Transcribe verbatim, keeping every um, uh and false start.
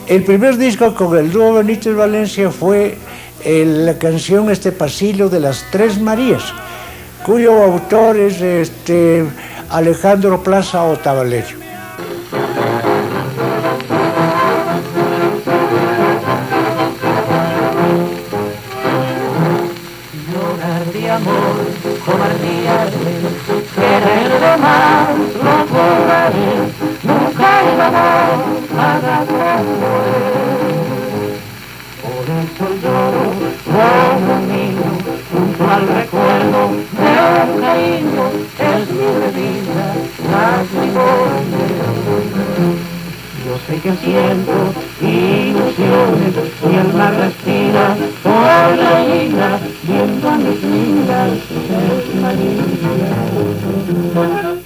El primer disco con el dúo Benítez Valencia fue eh, la canción Este Pasillo de las Tres Marías, cuyo autor es este, Alejandro Plaza Otavalerio. Llorar de amor, cobardía, querer de más, lo borraré, nunca iba a dar nada como él. Por eso lloro como un niño, junto al recuerdo de un cariño, es mi bebida, las limones. Yo sé que siento ilusiones y el mar respira por la isla, viendo a mis niñas, es María.